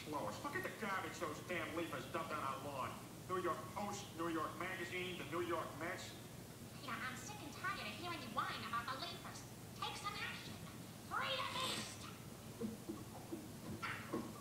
slowest. Look at the garbage those damn leafers dumped on our lawn. New York Post, New York Magazine, the New York Mets.